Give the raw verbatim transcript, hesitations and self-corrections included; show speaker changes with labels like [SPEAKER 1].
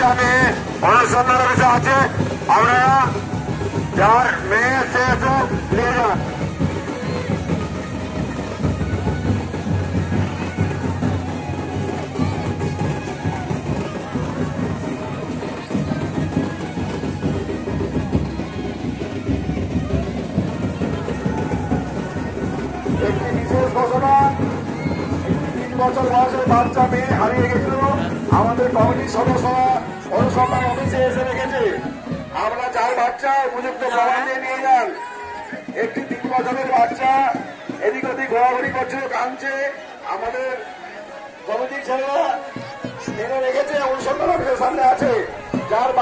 [SPEAKER 1] বাচ্চা মেয়ে অনুসন্ধান অফিসে আছে, আপনারা যার মেয়ে সে এসে নিয়ে যান। একটি বিশেষ ঘোষণা, তিন বছর বয়সের বাচ্চা মেয়ে হারিয়ে গেছিল, আমাদের কমিটির সদস্যরা অনুসন্ধান অফিসে এসে রেখেছে। আমরা যার বাচ্চা উপযুক্ত প্রমাণ দিয়ে নিয়ে যান। একটি তিন বছরের বাচ্চা এদিক ওদিক ঘোরাঘুরি করছিল, কাঁদছে, আমাদের কমিটির ছেলেরা এনে রেখেছে, অনুসন্ধান অফিসের সামনে আছে। যার